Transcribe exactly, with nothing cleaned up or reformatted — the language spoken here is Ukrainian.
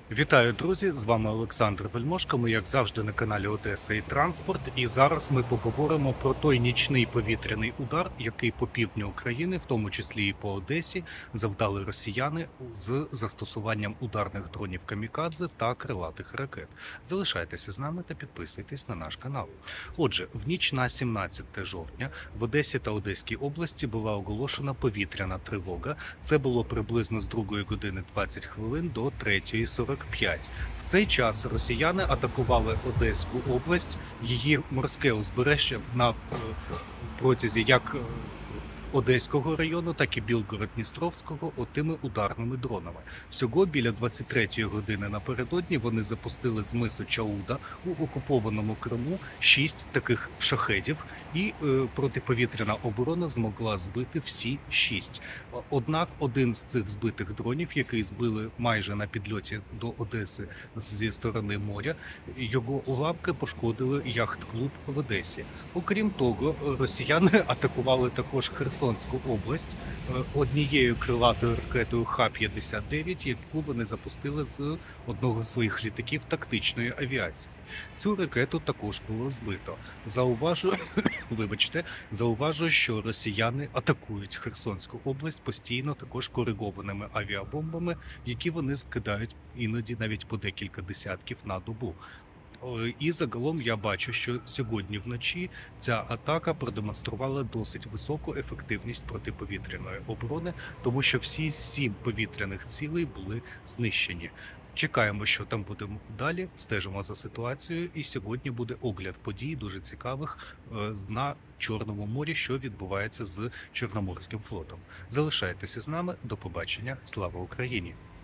Вітаю, друзі! З вами Олександр Вельмошко. Ми, як завжди, на каналі Одеса і Транспорт. І зараз ми поговоримо про той нічний повітряний удар, який по півдню України, в тому числі і по Одесі, завдали росіяни з застосуванням ударних дронів камікадзе та крилатих ракет. Залишайтеся з нами та підписуйтесь на наш канал. Отже, в ніч на сімнадцяте жовтня в Одесі та Одеській області була оголошена повітряна тривога. Це було приблизно з другої години двадцять хвилин до третьої сорок п'ять. В цей час росіяни атакували Одеську область, її морське узбережжя на протязі як Одеського району, так і Білгород-Дністровського отими ударними дронами. Всього біля двадцять третьої години напередодні вони запустили з мису Чауда у окупованому Криму шість таких шахедів, і е, протиповітряна оборона змогла збити всі шість. Однак один з цих збитих дронів, який збили майже на підльоті до Одеси зі сторони моря, його уламки пошкодили яхт-клуб в Одесі. Окрім того, росіяни атакували також Херсонську область однією крилатою ракетою Х п'ятдесят дев'ять, яку вони запустили з одного з своїх літаків тактичної авіації. Цю ракету також було збито. Зауважу, вибачте, зауважу, що росіяни атакують Херсонську область постійно також коригованими авіабомбами, які вони скидають іноді навіть по декілька десятків на добу. І загалом я бачу, що сьогодні вночі ця атака продемонструвала досить високу ефективність протиповітряної оборони, тому що всі сім повітряних цілей були знищені. Чекаємо, що там буде далі, стежимо за ситуацією, і сьогодні буде огляд подій дуже цікавих на Чорному морі, що відбувається з Чорноморським флотом. Залишайтеся з нами, до побачення, слава Україні!